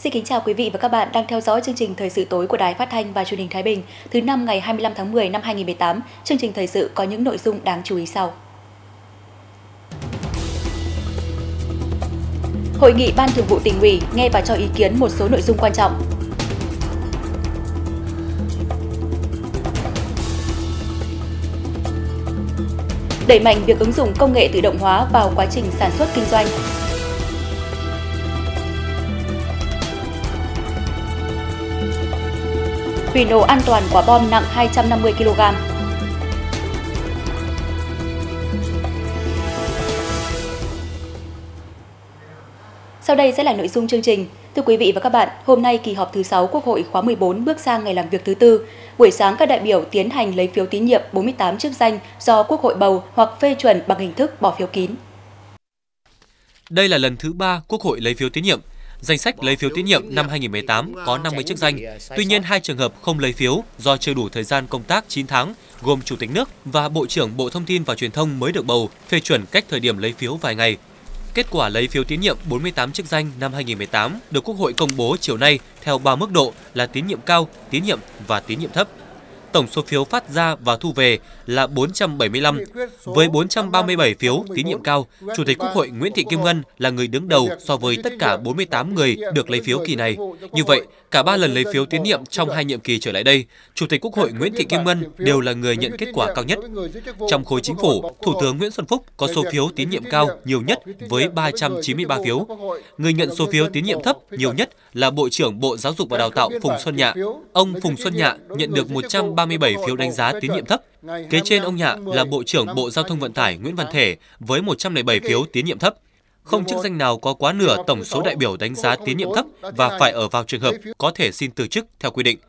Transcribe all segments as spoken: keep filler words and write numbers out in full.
Xin kính chào quý vị và các bạn đang theo dõi chương trình Thời sự tối của Đài Phát thanh và Truyền hình Thái Bình thứ năm ngày hai mươi lăm tháng mười năm hai nghìn không trăm mười tám. Chương trình thời sự có những nội dung đáng chú ý sau. Hội nghị Ban Thường vụ Tỉnh ủy nghe và cho ý kiến một số nội dung quan trọng. Đẩy mạnh việc ứng dụng công nghệ tự động hóa vào quá trình sản xuất kinh doanh. Hủy nổ an toàn quả bom nặng hai trăm năm mươi ki lô gam. Sau đây sẽ là nội dung chương trình. Thưa quý vị và các bạn, hôm nay kỳ họp thứ sáu Quốc hội khóa mười bốn bước sang ngày làm việc thứ tư. Buổi sáng các đại biểu tiến hành lấy phiếu tín nhiệm bốn mươi tám chức danh do Quốc hội bầu hoặc phê chuẩn bằng hình thức bỏ phiếu kín. Đây là lần thứ ba Quốc hội lấy phiếu tín nhiệm. Danh sách lấy phiếu tín nhiệm năm hai nghìn không trăm mười tám có năm mươi chức danh, tuy nhiên hai trường hợp không lấy phiếu do chưa đủ thời gian công tác chín tháng, gồm Chủ tịch nước và Bộ trưởng Bộ Thông tin và Truyền thông mới được bầu, phê chuẩn cách thời điểm lấy phiếu vài ngày. Kết quả lấy phiếu tín nhiệm bốn mươi tám chức danh năm hai nghìn không trăm mười tám được Quốc hội công bố chiều nay theo ba mức độ là tín nhiệm cao, tín nhiệm và tín nhiệm thấp. Tổng số phiếu phát ra và thu về là bốn trăm bảy mươi lăm. Với bốn trăm ba mươi bảy phiếu tín nhiệm cao, Chủ tịch Quốc hội Nguyễn Thị Kim Ngân là người đứng đầu so với tất cả bốn mươi tám người được lấy phiếu kỳ này. Như vậy, cả ba lần lấy phiếu tín nhiệm trong hai nhiệm kỳ trở lại đây, Chủ tịch Quốc hội Nguyễn Thị Kim Ngân đều là người nhận kết quả cao nhất. Trong khối chính phủ, Thủ tướng Nguyễn Xuân Phúc có số phiếu tín nhiệm cao nhiều nhất với ba trăm chín mươi ba phiếu. Người nhận số phiếu tín nhiệm thấp nhiều nhất là Bộ trưởng Bộ Giáo dục và Đào tạo Phùng Xuân Nhạ. Ông Phùng Xuân Nhạ nhận được một trăm ba mươi bảy phiếu đánh giá tín nhiệm thấp. Kế trên ông Nhạ là Bộ trưởng Bộ Giao thông Vận tải Nguyễn Văn Thể với một trăm lẻ bảy phiếu tín nhiệm thấp. Không chức danh nào có quá nửa tổng số đại biểu đánh giá tín nhiệm thấp và phải ở vào trường hợp có thể xin từ chức theo quy định.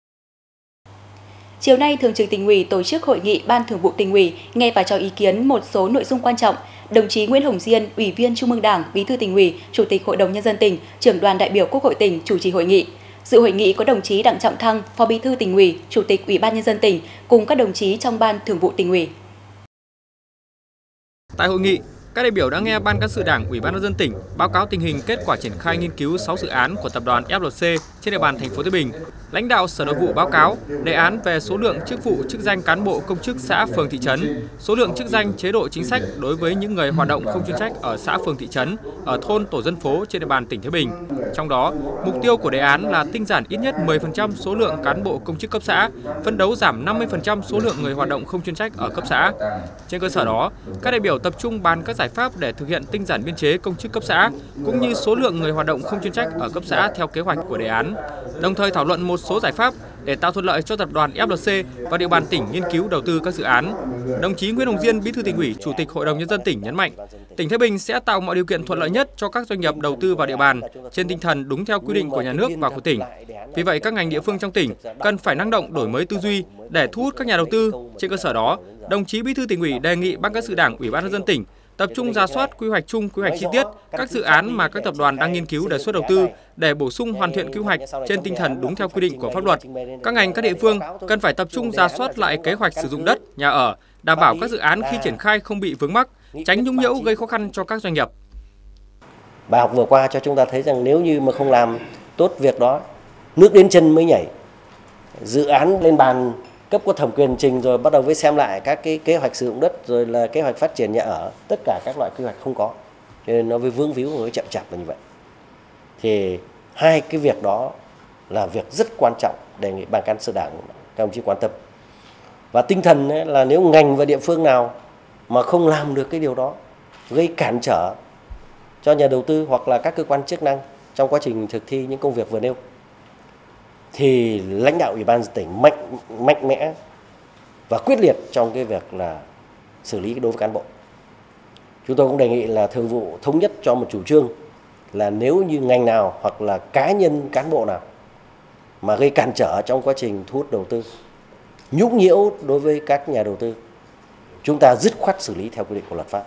Chiều nay, Thường trực Tỉnh ủy tổ chức hội nghị Ban Thường vụ Tỉnh ủy nghe và cho ý kiến một số nội dung quan trọng. Đồng chí Nguyễn Hồng Diên, Ủy viên Trung ương Đảng, Bí thư Tỉnh ủy, Chủ tịch Hội đồng Nhân dân tỉnh, Trưởng đoàn đại biểu Quốc hội tỉnh chủ trì hội nghị. Dự hội nghị có đồng chí Đặng Trọng Thăng, Phó Bí thư Tỉnh ủy, Chủ tịch Ủy ban Nhân dân tỉnh cùng các đồng chí trong Ban Thường vụ Tỉnh ủy. Tại hội nghị, các đại biểu đã nghe Ban Cán sự Đảng Ủy ban Nhân dân tỉnh báo cáo tình hình kết quả triển khai nghiên cứu sáu dự án của tập đoàn ép lờ xê trên địa bàn thành phố Thái Bình. Lãnh đạo Sở Nội vụ báo cáo đề án về số lượng chức vụ chức danh cán bộ công chức xã phường thị trấn, số lượng chức danh chế độ chính sách đối với những người hoạt động không chuyên trách ở xã phường thị trấn, ở thôn tổ dân phố trên địa bàn tỉnh Thái Bình. Trong đó, mục tiêu của đề án là tinh giản ít nhất mười phần trăm số lượng cán bộ công chức cấp xã, phấn đấu giảm năm mươi phần trăm số lượng người hoạt động không chuyên trách ở cấp xã. Trên cơ sở đó, các đại biểu tập trung bàn các giải pháp để thực hiện tinh giản biên chế công chức cấp xã cũng như số lượng người hoạt động không chuyên trách ở cấp xã theo kế hoạch của đề án. Đồng thời thảo luận một số giải pháp để tạo thuận lợi cho tập đoàn ép lờ xê và địa bàn tỉnh nghiên cứu đầu tư các dự án. Đồng chí Nguyễn Hồng Diên, Bí thư Tỉnh ủy, Chủ tịch Hội đồng Nhân dân tỉnh nhấn mạnh, tỉnh Thái Bình sẽ tạo mọi điều kiện thuận lợi nhất cho các doanh nghiệp đầu tư vào địa bàn trên tinh thần đúng theo quy định của nhà nước và của tỉnh. Vì vậy, các ngành địa phương trong tỉnh cần phải năng động đổi mới tư duy để thu hút các nhà đầu tư. Trên cơ sở đó, đồng chí Bí thư Tỉnh ủy đề nghị Ban Cán sự Đảng Ủy ban Nhân dân tỉnh tập trung rà soát quy hoạch chung, quy hoạch chi tiết các dự án mà các tập đoàn đang nghiên cứu đề xuất đầu tư để bổ sung hoàn thiện quy hoạch trên tinh thần đúng theo quy định của pháp luật. Các ngành, các địa phương cần phải tập trung rà soát lại kế hoạch sử dụng đất, nhà ở, đảm bảo các dự án khi triển khai không bị vướng mắc, tránh nhũng nhiễu gây khó khăn cho các doanh nghiệp. Bài học vừa qua cho chúng ta thấy rằng nếu như mà không làm tốt việc đó, nước đến chân mới nhảy. Dự án lên bàn cấp có thẩm quyền trình rồi bắt đầu với xem lại các cái kế hoạch sử dụng đất rồi là kế hoạch phát triển nhà ở, tất cả các loại quy hoạch không có, cho nên nó mới vướng víu, nó mới chậm chạp là như vậy. Thì hai cái việc đó là việc rất quan trọng, đề nghị Ban Cán sự Đảng các đồng chí quan tâm. Và tinh thần ấy là nếu ngành và địa phương nào mà không làm được cái điều đó, gây cản trở cho nhà đầu tư hoặc là các cơ quan chức năng trong quá trình thực thi những công việc vừa nêu, thì lãnh đạo Ủy ban tỉnh mạnh mạnh mẽ và quyết liệt trong cái việc là xử lý đối với cán bộ. Chúng tôi cũng đề nghị là Thường vụ thống nhất cho một chủ trương là nếu như ngành nào hoặc là cá nhân cán bộ nào mà gây cản trở trong quá trình thu hút đầu tư, nhũng nhiễu đối với các nhà đầu tư, chúng ta dứt khoát xử lý theo quy định của luật pháp.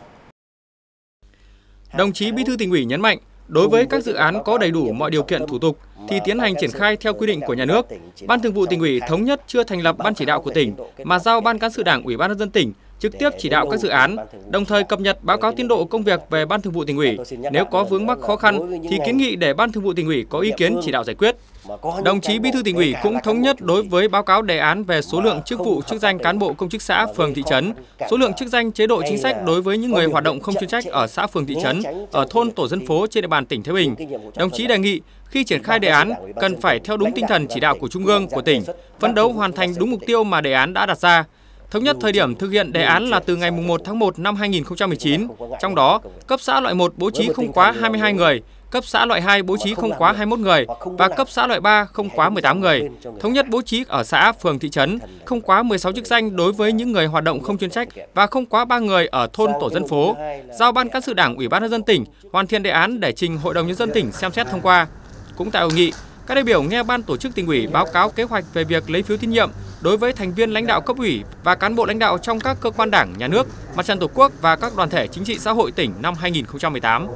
Đồng chí Bí thư Tỉnh ủy nhấn mạnh, đối với các dự án có đầy đủ mọi điều kiện thủ tục thì tiến hành triển khai theo quy định của nhà nước. Ban Thường vụ Tỉnh ủy thống nhất chưa thành lập ban chỉ đạo của tỉnh mà giao Ban Cán sự Đảng Ủy ban Nhân dân tỉnh trực tiếp chỉ đạo các dự án, đồng thời cập nhật báo cáo tiến độ công việc về Ban Thường vụ Tỉnh ủy. Nếu có vướng mắc khó khăn thì kiến nghị để Ban Thường vụ Tỉnh ủy có ý kiến chỉ đạo giải quyết. Đồng chí Bí thư Tỉnh ủy cũng thống nhất đối với báo cáo đề án về số lượng chức vụ chức danh cán bộ công chức xã, phường, thị trấn, số lượng chức danh chế độ chính sách đối với những người hoạt động không chuyên trách ở xã, phường, thị trấn, ở thôn, tổ dân phố trên địa bàn tỉnh Thái Bình. Đồng chí đề nghị khi triển khai đề án cần phải theo đúng tinh thần chỉ đạo của Trung ương, của tỉnh, phấn đấu hoàn thành đúng mục tiêu mà đề án đã đặt ra. Thống nhất thời điểm thực hiện đề án là từ ngày mùng một tháng một năm hai nghìn không trăm mười chín, trong đó cấp xã loại một bố trí không quá hai mươi hai người, cấp xã loại hai bố trí không quá hai mươi mốt người và cấp xã loại ba không quá mười tám người. Thống nhất bố trí ở xã, phường, thị trấn không quá mười sáu chức danh đối với những người hoạt động không chuyên trách và không quá ba người ở thôn, tổ dân phố. Giao Ban Cán sự Đảng Ủy ban nhân dân tỉnh hoàn thiện đề án để trình Hội đồng nhân dân tỉnh xem xét thông qua. Cũng tại hội nghị, các đại biểu nghe Ban Tổ chức Tỉnh ủy báo cáo kế hoạch về việc lấy phiếu tín nhiệm đối với thành viên lãnh đạo cấp ủy và cán bộ lãnh đạo trong các cơ quan Đảng, Nhà nước, Mặt trận Tổ quốc và các đoàn thể chính trị xã hội tỉnh năm hai nghìn không trăm mười tám.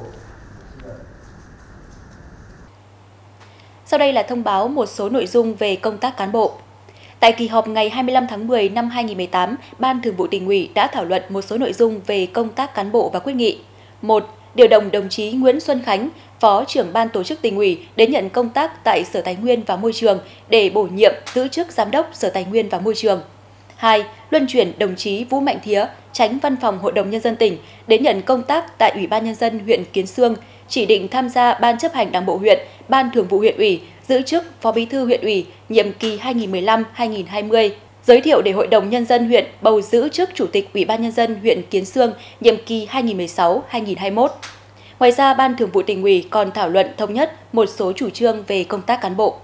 Sau đây là thông báo một số nội dung về công tác cán bộ. Tại kỳ họp ngày hai mươi lăm tháng mười năm hai nghìn không trăm mười tám, Ban Thường vụ Tỉnh ủy đã thảo luận một số nội dung về công tác cán bộ và quyết nghị. một. Điều động đồng chí Nguyễn Xuân Khánh, Phó trưởng Ban Tổ chức Tỉnh ủy đến nhận công tác tại Sở Tài nguyên và Môi trường để bổ nhiệm giữ chức Giám đốc Sở Tài nguyên và Môi trường. hai. Luân chuyển đồng chí Vũ Mạnh Thía, Chánh Văn phòng Hội đồng Nhân dân tỉnh đến nhận công tác tại Ủy ban Nhân dân huyện Kiến Xương, chỉ định tham gia Ban chấp hành Đảng bộ huyện, Ban Thường vụ huyện ủy, giữ chức Phó Bí thư huyện ủy, nhiệm kỳ hai nghìn không trăm mười lăm đến hai nghìn không trăm hai mươi. Giới thiệu để Hội đồng Nhân dân huyện bầu giữ chức Chủ tịch Ủy ban Nhân dân huyện Kiến Xương, nhiệm kỳ hai nghìn không trăm mười sáu đến hai nghìn không trăm hai mươi mốt. Ngoài ra, Ban Thường vụ Tỉnh ủy còn thảo luận thống nhất một số chủ trương về công tác cán bộ.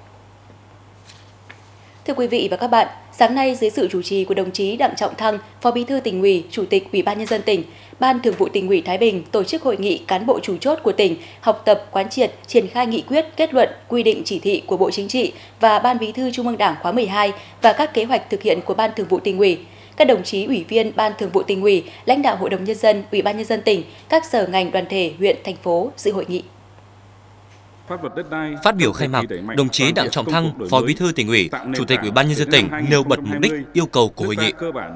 Thưa quý vị và các bạn, sáng nay dưới sự chủ trì của đồng chí Đặng Trọng Thăng, Phó Bí thư Tỉnh ủy, Chủ tịch Ủy ban Nhân dân tỉnh, Ban Thường vụ Tỉnh ủy Thái Bình tổ chức hội nghị cán bộ chủ chốt của tỉnh, học tập quán triệt, triển khai nghị quyết, kết luận, quy định chỉ thị của Bộ Chính trị và Ban Bí thư Trung ương Đảng khóa mười hai và các kế hoạch thực hiện của Ban Thường vụ Tỉnh ủy. Các đồng chí ủy viên Ban Thường vụ Tỉnh ủy, lãnh đạo Hội đồng Nhân dân, Ủy ban Nhân dân tỉnh, các sở ngành đoàn thể, huyện, thành phố dự hội nghị. Phát biểu khai mạc, đồng chí Đặng Trọng Thăng, Phó Bí thư Tỉnh ủy, Chủ tịch Ủy ban Nhân dân tỉnh nêu bật mục đích, yêu cầu của hội nghị.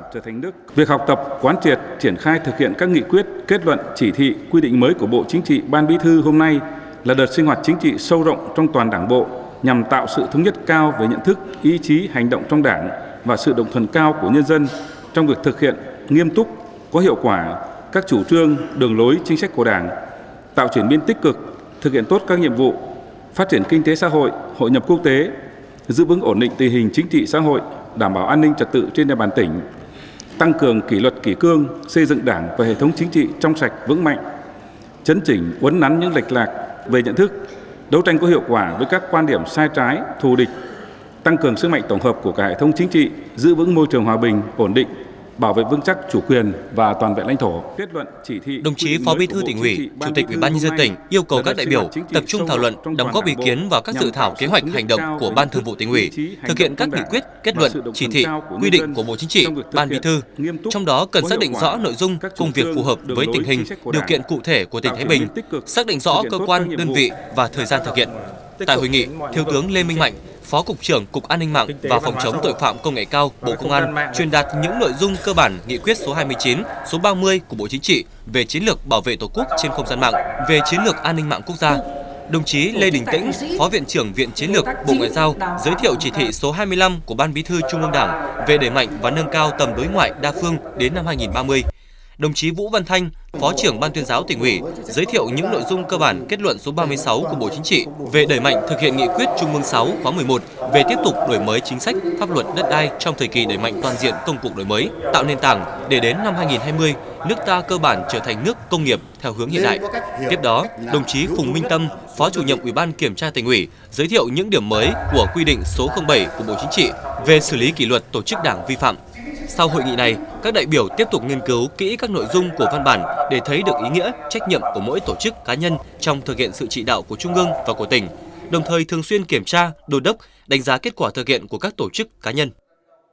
Việc học tập, quán triệt, triển khai thực hiện các nghị quyết, kết luận, chỉ thị, quy định mới của Bộ Chính trị, Ban Bí thư hôm nay là đợt sinh hoạt chính trị sâu rộng trong toàn Đảng bộ nhằm tạo sự thống nhất cao về nhận thức, ý chí, hành động trong Đảng và sự đồng thuận cao của nhân dân trong việc thực hiện nghiêm túc, có hiệu quả các chủ trương, đường lối, chính sách của Đảng, tạo chuyển biến tích cực, thực hiện tốt các nhiệm vụ phát triển kinh tế xã hội, hội nhập quốc tế, giữ vững ổn định tình hình chính trị xã hội, đảm bảo an ninh trật tự trên địa bàn tỉnh, tăng cường kỷ luật kỷ cương, xây dựng Đảng và hệ thống chính trị trong sạch vững mạnh, chấn chỉnh, uốn nắn những lệch lạc về nhận thức, đấu tranh có hiệu quả với các quan điểm sai trái, thù địch, tăng cường sức mạnh tổng hợp của cả hệ thống chính trị, giữ vững môi trường hòa bình, ổn định, bảo vệ vững chắc chủ quyền và toàn vẹn lãnh thổ. Kết luận chỉ thị. Đồng chí Phó Bí thư Tỉnh ủy, Chủ tịch Ủy ban Nhân dân tỉnh yêu cầu các đại biểu tập trung thảo luận, đóng góp ý kiến vào các dự thảo kế hoạch hành động của Ban Thường vụ Tỉnh ủy, thực hiện các nghị quyết, kết luận, chỉ thị, quy định của Bộ Chính trị, Ban Bí thư. Trong đó cần xác định rõ nội dung, công việc phù hợp với tình hình, điều kiện cụ thể của tỉnh Thái Bình, xác định rõ cơ quan, đơn vị và thời gian thực hiện. Tại hội nghị, Thiếu tướng Lê Minh Mạnh, Phó Cục trưởng Cục An ninh mạng và Phòng chống tội phạm công nghệ cao, Bộ Công an truyền đạt những nội dung cơ bản nghị quyết số hai mươi chín, số ba mươi của Bộ Chính trị về chiến lược bảo vệ Tổ quốc trên không gian mạng, về chiến lược an ninh mạng quốc gia. Đồng chí Lê Đình Tĩnh, Phó Viện trưởng Viện Chiến lược Bộ Ngoại giao giới thiệu chỉ thị số hai mươi lăm của Ban Bí thư Trung ương Đảng về đẩy mạnh và nâng cao tầm đối ngoại đa phương đến năm hai nghìn không trăm ba mươi. Đồng chí Vũ Văn Thanh, Phó trưởng Ban Tuyên giáo Tỉnh ủy giới thiệu những nội dung cơ bản kết luận số ba mươi sáu của Bộ Chính trị về đẩy mạnh thực hiện nghị quyết Trung ương sáu khóa mười một về tiếp tục đổi mới chính sách pháp luật đất đai trong thời kỳ đẩy mạnh toàn diện công cuộc đổi mới, tạo nền tảng để đến năm hai nghìn không trăm hai mươi, nước ta cơ bản trở thành nước công nghiệp theo hướng hiện đại. Tiếp đó, đồng chí Phùng Minh Tâm, Phó chủ nhiệm Ủy ban Kiểm tra Tỉnh ủy giới thiệu những điểm mới của quy định số không bảy của Bộ Chính trị về xử lý kỷ luật tổ chức đảng vi phạm. Sau hội nghị này, các đại biểu tiếp tục nghiên cứu kỹ các nội dung của văn bản để thấy được ý nghĩa, trách nhiệm của mỗi tổ chức cá nhân trong thực hiện sự chỉ đạo của Trung ương và của tỉnh, đồng thời thường xuyên kiểm tra, đôn đốc, đánh giá kết quả thực hiện của các tổ chức cá nhân.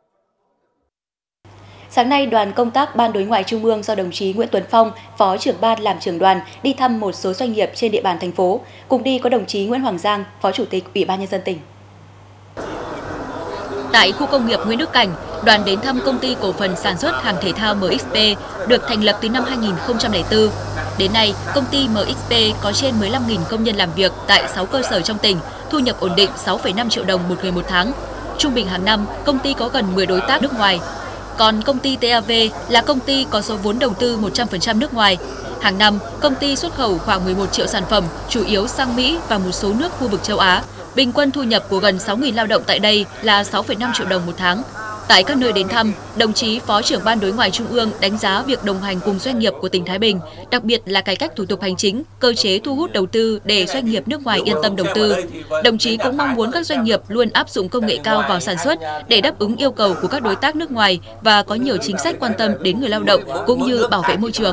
Sáng nay, đoàn công tác Ban Đối ngoại Trung ương do đồng chí Nguyễn Tuấn Phong, Phó trưởng ban làm trưởng đoàn, đi thăm một số doanh nghiệp trên địa bàn thành phố. Cùng đi có đồng chí Nguyễn Hoàng Giang, Phó Chủ tịch Ủy ban Nhân dân tỉnh. Tại khu công nghiệp Nguyễn Đức Cảnh, đoàn đến thăm công ty cổ phần sản xuất hàng thể thao em ích pê được thành lập từ năm hai nghìn không trăm lẻ bốn. Đến nay, công ty em ích pê có trên mười lăm nghìn công nhân làm việc tại sáu cơ sở trong tỉnh, thu nhập ổn định sáu phẩy năm triệu đồng một người một tháng. Trung bình hàng năm, công ty có gần mười đối tác nước ngoài. Còn công ty tê a vê là công ty có số vốn đầu tư một trăm phần trăm nước ngoài. Hàng năm, công ty xuất khẩu khoảng mười một triệu sản phẩm, chủ yếu sang Mỹ và một số nước khu vực châu Á. Bình quân thu nhập của gần sáu nghìn lao động tại đây là sáu phẩy năm triệu đồng một tháng. Tại các nơi đến thăm, đồng chí Phó trưởng Ban Đối ngoại Trung ương đánh giá việc đồng hành cùng doanh nghiệp của tỉnh Thái Bình, đặc biệt là cải cách thủ tục hành chính, cơ chế thu hút đầu tư để doanh nghiệp nước ngoài yên tâm đầu tư. Đồng chí cũng mong muốn các doanh nghiệp luôn áp dụng công nghệ cao vào sản xuất để đáp ứng yêu cầu của các đối tác nước ngoài và có nhiều chính sách quan tâm đến người lao động cũng như bảo vệ môi trường.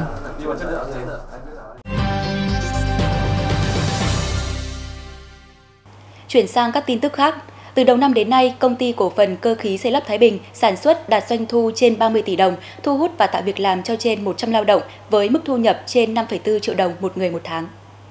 Chuyển sang các tin tức khác. Từ đầu năm đến nay, công ty cổ phần cơ khí xây lắp Thái Bình sản xuất đạt doanh thu trên ba mươi tỷ đồng, thu hút và tạo việc làm cho trên một trăm lao động với mức thu nhập trên năm phẩy bốn triệu đồng một người một tháng.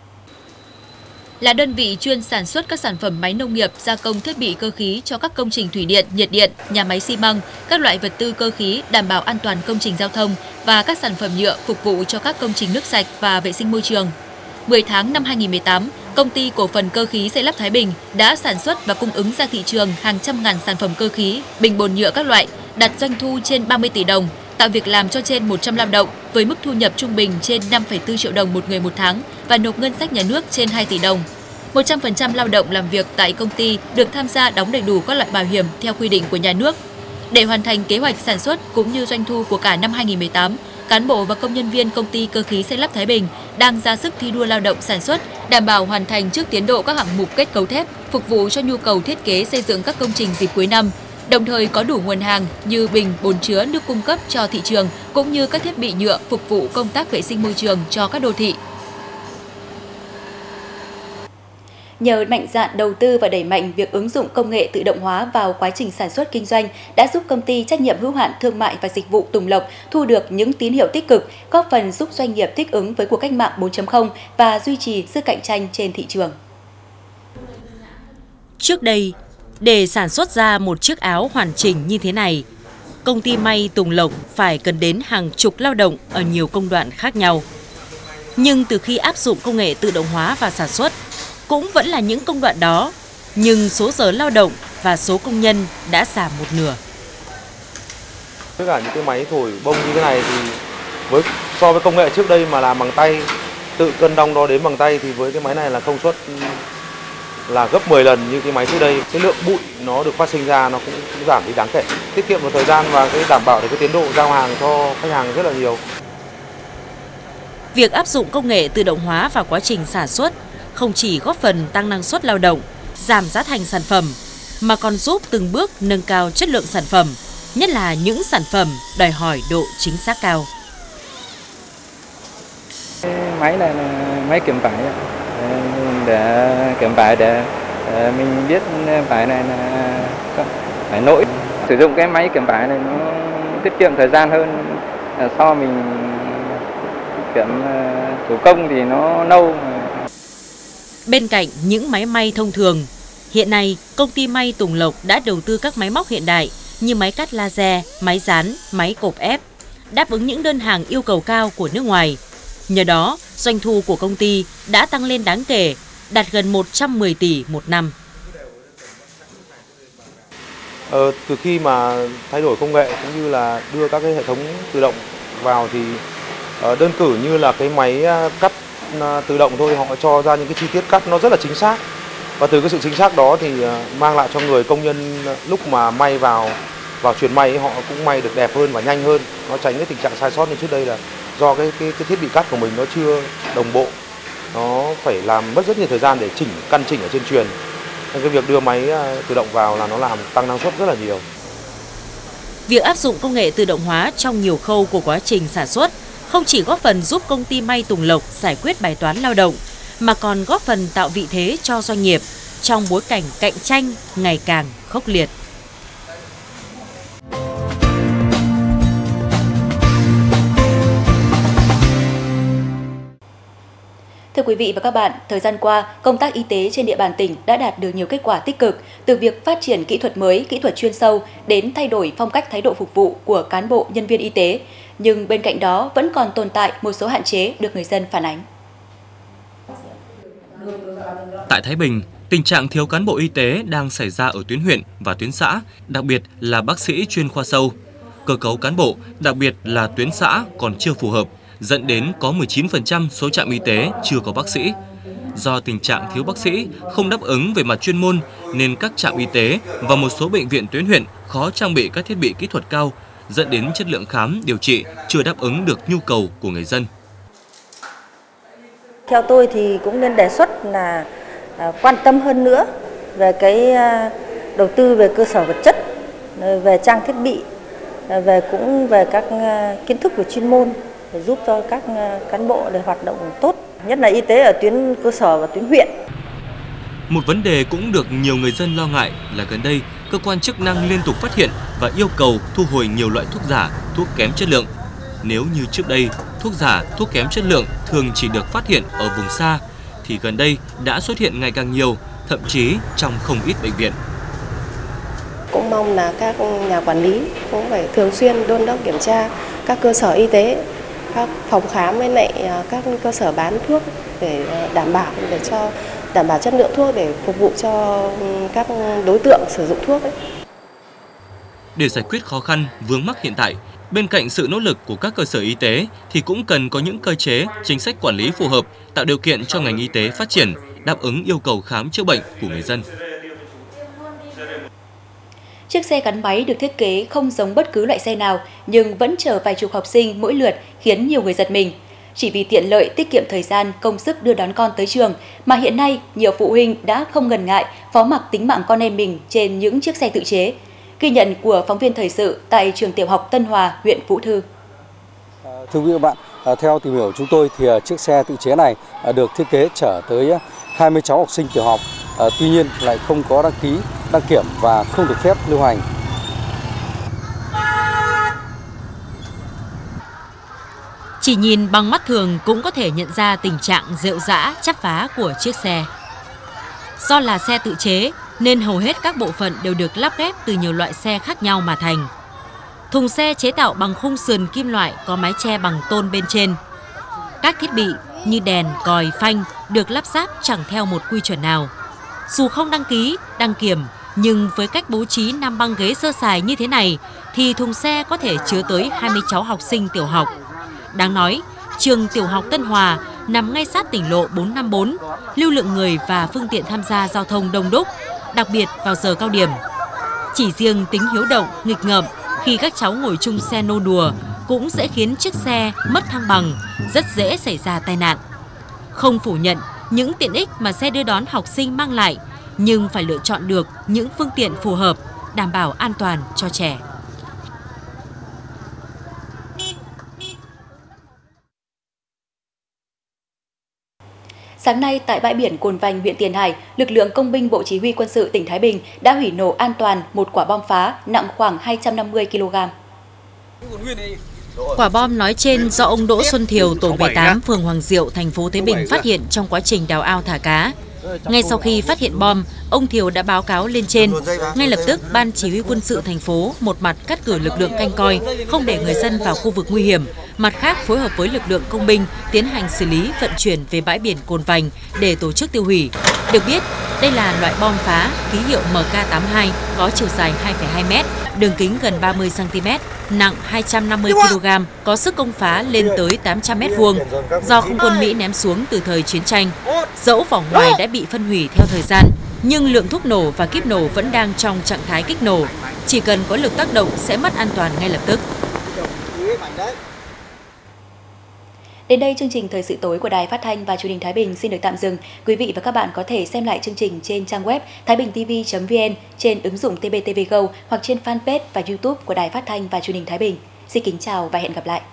Là đơn vị chuyên sản xuất các sản phẩm máy nông nghiệp, gia công thiết bị cơ khí cho các công trình thủy điện, nhiệt điện, nhà máy xi măng, các loại vật tư cơ khí đảm bảo an toàn công trình giao thông và các sản phẩm nhựa phục vụ cho các công trình nước sạch và vệ sinh môi trường. mười tháng năm hai nghìn không trăm mười tám, công ty cổ phần cơ khí xây lắp Thái Bình đã sản xuất và cung ứng ra thị trường hàng trăm ngàn sản phẩm cơ khí, bình bồn nhựa các loại, đạt doanh thu trên ba mươi tỷ đồng, tạo việc làm cho trên một trăm lao động với mức thu nhập trung bình trên năm phẩy bốn triệu đồng một người một tháng và nộp ngân sách nhà nước trên hai tỷ đồng. một trăm phần trăm lao động làm việc tại công ty được tham gia đóng đầy đủ các loại bảo hiểm theo quy định của nhà nước. Để hoàn thành kế hoạch sản xuất cũng như doanh thu của cả năm hai nghìn không trăm mười tám, cán bộ và công nhân viên công ty cơ khí xây lắp Thái Bình đang ra sức thi đua lao động sản xuất, đảm bảo hoàn thành trước tiến độ các hạng mục kết cấu thép, phục vụ cho nhu cầu thiết kế xây dựng các công trình dịp cuối năm, đồng thời có đủ nguồn hàng như bình, bồn chứa nước cung cấp cho thị trường, cũng như các thiết bị nhựa phục vụ công tác vệ sinh môi trường cho các đô thị. Nhờ mạnh dạn đầu tư và đẩy mạnh việc ứng dụng công nghệ tự động hóa vào quá trình sản xuất kinh doanh đã giúp công ty trách nhiệm hữu hạn thương mại và dịch vụ Tùng Lộc thu được những tín hiệu tích cực, góp phần giúp doanh nghiệp thích ứng với cuộc cách mạng bốn chấm không và duy trì sức cạnh tranh trên thị trường. Trước đây, để sản xuất ra một chiếc áo hoàn chỉnh như thế này, công ty may Tùng Lộc phải cần đến hàng chục lao động ở nhiều công đoạn khác nhau. Nhưng từ khi áp dụng công nghệ tự động hóa vào sản xuất, cũng vẫn là những công đoạn đó, nhưng số giờ lao động và số công nhân đã giảm một nửa. Tất cả những cái máy thổi bông như thế này thì với so với công nghệ trước đây mà làm bằng tay, tự cân đong đo đếm bằng tay thì với cái máy này là công suất là gấp mười lần như cái máy trước đây. Cái lượng bụi nó được phát sinh ra nó cũng, cũng giảm đi đáng kể, tiết kiệm được thời gian và cái đảm bảo được cái tiến độ giao hàng cho khách hàng rất là nhiều. Việc áp dụng công nghệ tự động hóa vào quá trình sản xuất không chỉ góp phần tăng năng suất lao động, giảm giá thành sản phẩm, mà còn giúp từng bước nâng cao chất lượng sản phẩm, nhất là những sản phẩm đòi hỏi độ chính xác cao. Máy này là máy kiểm vải, để kiểm vải để mình biết vải này là phải nỗi. Sử dụng cái máy kiểm vải này nó tiết kiệm thời gian hơn so mình kiểm thủ công thì nó lâu. Bên cạnh những máy may thông thường, hiện nay công ty may Tùng Lộc đã đầu tư các máy móc hiện đại như máy cắt laser, máy dán, máy cộp ép, đáp ứng những đơn hàng yêu cầu cao của nước ngoài. Nhờ đó, doanh thu của công ty đã tăng lên đáng kể, đạt gần một trăm mười tỷ một năm. Ờ, từ khi mà thay đổi công nghệ cũng như là đưa các cái hệ thống tự động vào thì uh, đơn cử như là cái máy cắt tự động thôi, họ cho ra những cái chi tiết cắt nó rất là chính xác, và từ cái sự chính xác đó thì mang lại cho người công nhân lúc mà may vào vào chuyền may ấy, họ cũng may được đẹp hơn và nhanh hơn, nó tránh cái tình trạng sai sót như trước đây là do cái cái, cái thiết bị cắt của mình nó chưa đồng bộ, nó phải làm mất rất nhiều thời gian để chỉnh căn chỉnh ở trên chuyền, nên cái việc đưa máy tự động vào là nó làm tăng năng suất rất là nhiều. Việc áp dụng công nghệ tự động hóa trong nhiều khâu của quá trình sản xuất không chỉ góp phần giúp công ty may Tùng Lộc giải quyết bài toán lao động, mà còn góp phần tạo vị thế cho doanh nghiệp trong bối cảnh cạnh tranh ngày càng khốc liệt. Thưa Thưa quý vị và các bạn, thời gian qua, công tác y tế trên địa bàn tỉnh đã đạt được nhiều kết quả tích cực, từ việc phát triển kỹ thuật mới, kỹ thuật chuyên sâu đến thay đổi phong cách thái độ phục vụ của cán bộ, nhân viên y tế. Nhưng bên cạnh đó vẫn còn tồn tại một số hạn chế được người dân phản ánh. Tại Thái Bình, tình trạng thiếu cán bộ y tế đang xảy ra ở tuyến huyện và tuyến xã, đặc biệt là bác sĩ chuyên khoa sâu. Cơ cấu cán bộ, đặc biệt là tuyến xã còn chưa phù hợp, dẫn đến có mười chín phần trăm số trạm y tế chưa có bác sĩ. Do tình trạng thiếu bác sĩ không đáp ứng về mặt chuyên môn nên các trạm y tế và một số bệnh viện tuyến huyện khó trang bị các thiết bị kỹ thuật cao, dẫn đến chất lượng khám, điều trị chưa đáp ứng được nhu cầu của người dân. Theo tôi thì cũng nên đề xuất là quan tâm hơn nữa về cái đầu tư về cơ sở vật chất, về trang thiết bị, về cũng về các kiến thức về chuyên môn để giúp cho các cán bộ để hoạt động tốt, nhất là y tế ở tuyến cơ sở và tuyến huyện. Một vấn đề cũng được nhiều người dân lo ngại là gần đây cơ quan chức năng liên tục phát hiện và yêu cầu thu hồi nhiều loại thuốc giả, thuốc kém chất lượng. Nếu như trước đây thuốc giả, thuốc kém chất lượng thường chỉ được phát hiện ở vùng xa, thì gần đây đã xuất hiện ngày càng nhiều, thậm chí trong không ít bệnh viện. Cũng mong là các nhà quản lý cũng phải thường xuyên đôn đốc kiểm tra các cơ sở y tế, các phòng khám với lại các cơ sở bán thuốc để đảm bảo để cho đảm bảo chất lượng thuốc để phục vụ cho các đối tượng sử dụng thuốc ấy. Để giải quyết khó khăn vướng mắc hiện tại, bên cạnh sự nỗ lực của các cơ sở y tế thì cũng cần có những cơ chế, chính sách quản lý phù hợp, tạo điều kiện cho ngành y tế phát triển, đáp ứng yêu cầu khám chữa bệnh của người dân. Chiếc xe gắn máy được thiết kế không giống bất cứ loại xe nào nhưng vẫn chở vài chục học sinh mỗi lượt khiến nhiều người giật mình. Chỉ vì tiện lợi, tiết kiệm thời gian, công sức đưa đón con tới trường mà hiện nay nhiều phụ huynh đã không ngần ngại phó mặc tính mạng con em mình trên những chiếc xe tự chế. Ghi nhận của phóng viên thời sự tại trường tiểu học Tân Hòa, huyện Vũ Thư. Thưa quý vị và bạn, theo tìm hiểu chúng tôi thì chiếc xe tự chế này được thiết kế chở tới hai mươi cháu học sinh tiểu học, tuy nhiên lại không có đăng ký, đăng kiểm và không được phép lưu hành. Chỉ nhìn bằng mắt thường cũng có thể nhận ra tình trạng rệu rã, chắp vá của chiếc xe. Do là xe tự chế nên hầu hết các bộ phận đều được lắp ghép từ nhiều loại xe khác nhau mà thành. Thùng xe chế tạo bằng khung sườn kim loại có mái che bằng tôn bên trên. Các thiết bị như đèn, còi, phanh được lắp ráp chẳng theo một quy chuẩn nào. Dù không đăng ký, đăng kiểm, nhưng với cách bố trí năm băng ghế sơ sài như thế này thì thùng xe có thể chứa tới hai mươi cháu học sinh tiểu học. Đáng nói, trường tiểu học Tân Hòa nằm ngay sát tỉnh lộ bốn năm bốn, lưu lượng người và phương tiện tham gia giao thông đông đúc, đặc biệt vào giờ cao điểm. Chỉ riêng tính hiếu động, nghịch ngợm khi các cháu ngồi chung xe nô đùa cũng sẽ khiến chiếc xe mất thăng bằng, rất dễ xảy ra tai nạn. Không phủ nhận những tiện ích mà xe đưa đón học sinh mang lại, nhưng phải lựa chọn được những phương tiện phù hợp, đảm bảo an toàn cho trẻ. Sáng nay, tại bãi biển Cồn Vành, huyện Tiền Hải, lực lượng công binh Bộ Chỉ huy Quân sự tỉnh Thái Bình đã hủy nổ an toàn một quả bom phá nặng khoảng hai trăm năm mươi ki lô gam. Quả bom nói trên do ông Đỗ Xuân Thiều, tổ mười tám, phường Hoàng Diệu, thành phố Thái Bình phát hiện trong quá trình đào ao thả cá. Ngay sau khi phát hiện bom, ông Thiều đã báo cáo lên trên. Ngay lập tức, Ban Chỉ huy Quân sự thành phố một mặt cắt cử lực lượng canh coi, không để người dân vào khu vực nguy hiểm, mặt khác phối hợp với lực lượng công binh tiến hành xử lý vận chuyển về bãi biển Cồn Vành để tổ chức tiêu hủy. Được biết, đây là loại bom phá ký hiệu M K tám mươi hai có chiều dài hai phẩy hai mét, đường kính gần ba mươi xăng ti mét, nặng hai trăm năm mươi ki lô gam, có sức công phá lên tới tám trăm mét vuông, do không quân Mỹ ném xuống từ thời chiến tranh. Dẫu vỏ ngoài đã bị phân hủy theo thời gian, nhưng lượng thuốc nổ và kíp nổ vẫn đang trong trạng thái kích nổ. Chỉ cần có lực tác động sẽ mất an toàn ngay lập tức. Đến đây, chương trình Thời sự tối của Đài Phát thanh và Truyền hình Thái Bình xin được tạm dừng. Quý vị và các bạn có thể xem lại chương trình trên trang web thái bình t v chấm v n, trên ứng dụng T B T V Go hoặc trên fanpage và YouTube của Đài Phát thanh và Truyền hình Thái Bình. Xin kính chào và hẹn gặp lại.